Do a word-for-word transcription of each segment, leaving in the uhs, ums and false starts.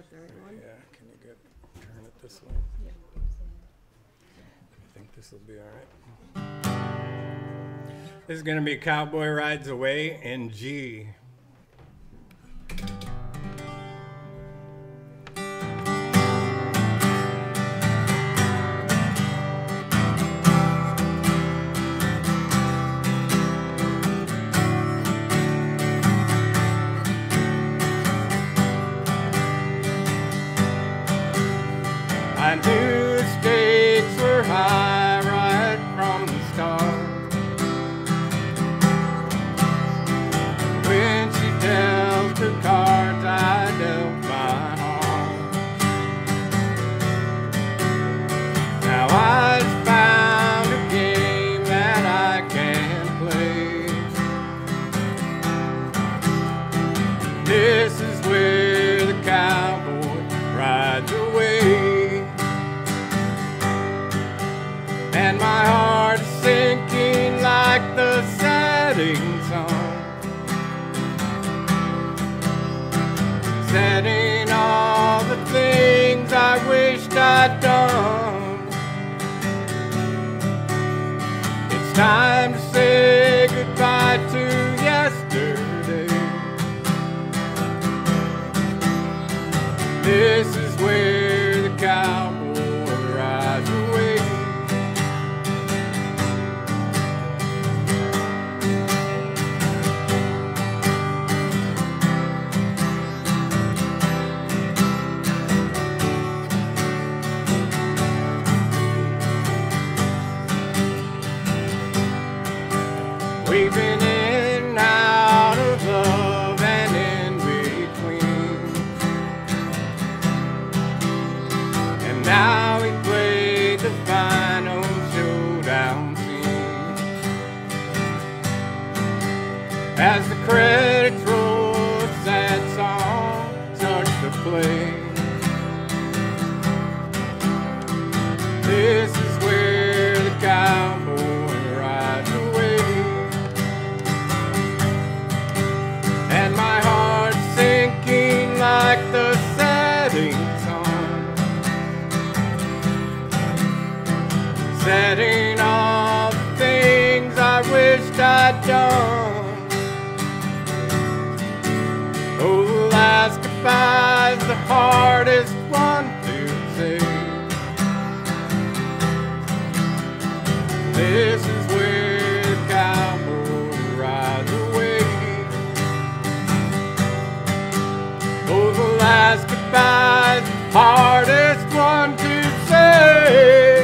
third one. Yeah, can you get, turn it this way? Yeah. I think this will be all right. This is going to be Cowboy Rides Away in G. I knew the stakes were high right from the start. When she dealt her cards, I dealt my heart. Now I just found a game that I can play. This is where the cowboy rides away. And my heart is sinking like the setting sun, setting all the things I wished I'd done. It's time to say goodbye to yesterday. This is where the cowboy rides away. We've been in and out of love and in between, and now we played the final showdown scene. As the credits roll, a sad song starts to play. This is where the cowboy rides away. And my heart's sinking like the setting sun, setting all the things I wished I'd done. Oh, the last goodbye's the hardest one to say. This is where the cowboy rides away. Oh, the last goodbye's the hardest one to say.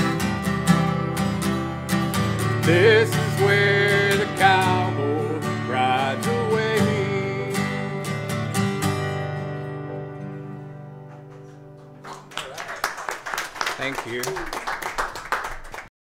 This is where the cowboy rides away. Thank you.